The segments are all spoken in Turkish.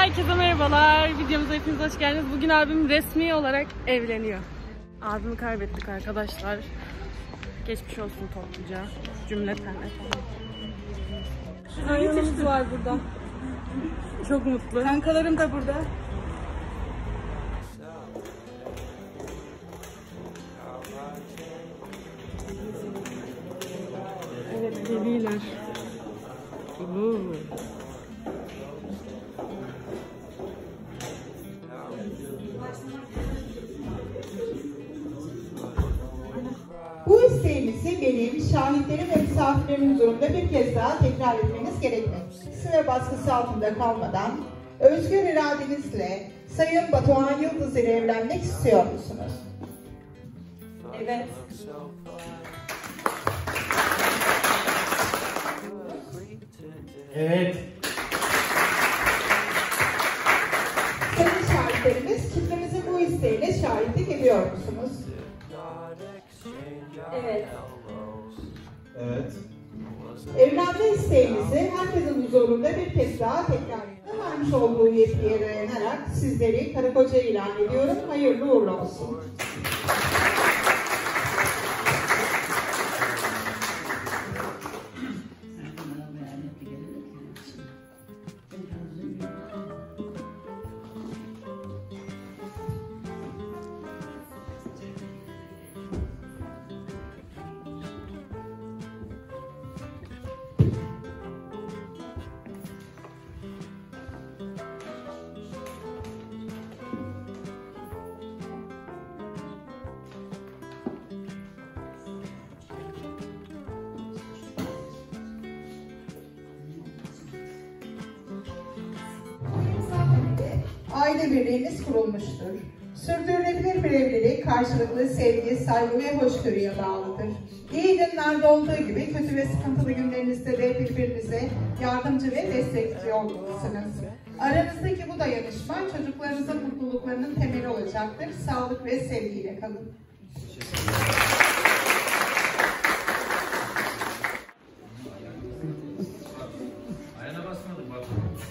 Herkese merhabalar. Videomuza hepiniz hoş geldiniz. Bugün abim resmi olarak evleniyor. Abimi kaybettik arkadaşlar. Geçmiş olsun topluca. Cümleten efendim. Ayağımız var burada. Çok mutlu. Kankalarım da burada. Evet, deliler. Bu isteğimizi benim, şahitlerim ve misafirlerim huzurunda bir kez daha tekrar etmeniz gerekmektedir. Sıra baskısı altında kalmadan, özgür iradenizle Sayın Batuhan Yıldız ile evlenmek istiyor musunuz? Evet. Evet. Sayın şahitlerimiz, çiftimizin bu isteğine şahitlik ediyor musunuz? Evet. Evet. Evlenme isteğimizi herkesin huzurunda bir kez daha tekrar vermiş olduğu yetkiye dayanarak sizleri karı koca ilan ediyorum. Hayırlı uğurlu olsun. Aile birliğiniz kurulmuştur. Sürdürülebilir bir evlilik karşılıklı sevgi, saygı ve hoşgörüye bağlıdır. İyi günlerde olduğu gibi kötü ve sıkıntılı günlerinizde de birbirinize yardımcı ve destekçi olmalısınız. Aranızdaki bu dayanışma çocuklarınızın mutluluklarının temeli olacaktır. Sağlık ve sevgiyle kalın. Ayağına basmadım bak.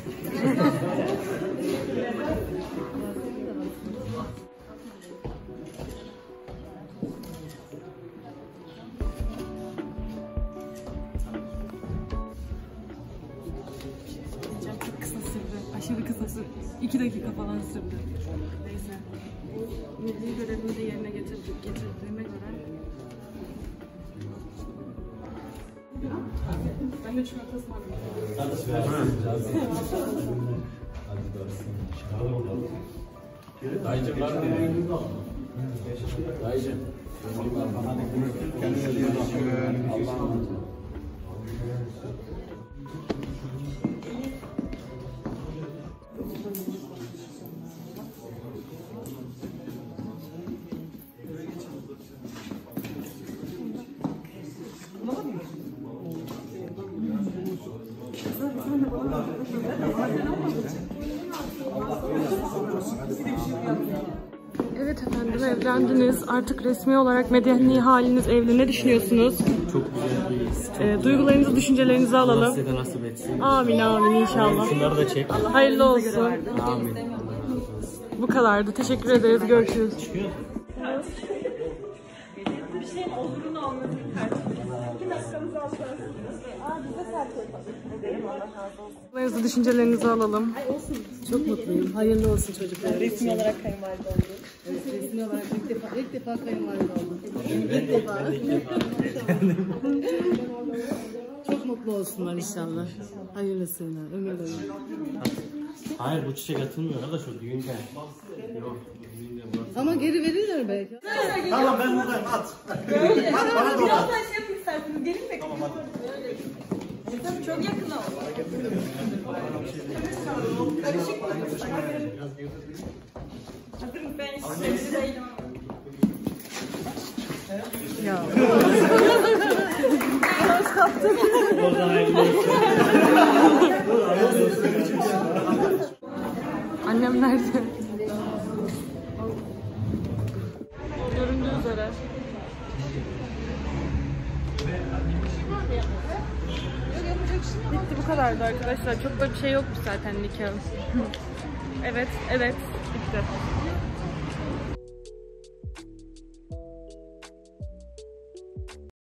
Çok kısa sürdü. Aşırı kısa sürdü. 2 dakika falan sürdü. Neyse. Milli görevimi de yerine getirdiğime göre. Ben de çikolata ısmarlayayım. Dayıcım var mı? Dayıcım. Kendine iyi bakın. Evet efendim, evlendiniz. Artık resmi olarak medeni haliniz evli. Ne düşünüyorsunuz? Çok güzel bir Duygularınızı, düşüncelerinizi Allah alalım. size nasip etsin. Amin amin inşallah. Şunları da çek. Hayırlı olsun. Amin. Bu kadardı. Teşekkür ederiz. Görüşürüz. Duygularınızı, düşüncelerinizi alalım. Çok mutluyum. Hayırlı olsun çocuklar. Resmi olarak kayınvalide oldum. Evet, resmi olarak ilk defa kayınvalide oldum. İlk defa. Çok mutlu olsunlar inşallah. Hayırlısıyla, ömür boyu. Hayır, bu çiçek atılmıyor da şu düğünde. Yok. Ama geri verirler belki. Tamam, ben buradayım, at. Böyle. At bana doğru at. Biraz şey yapayım isterseniz. Gelin de. Tamam hadi. Tabii çok yakın oldu. Karışık mı? Hazırım ben hiç değilim. Ya. Orada hayırlı olsun. Annem nerede? Göründüğü üzere. Bitti, bu kadardı arkadaşlar. Çok da bir şey yokmuş zaten nikahın. Evet, evet. Bitti.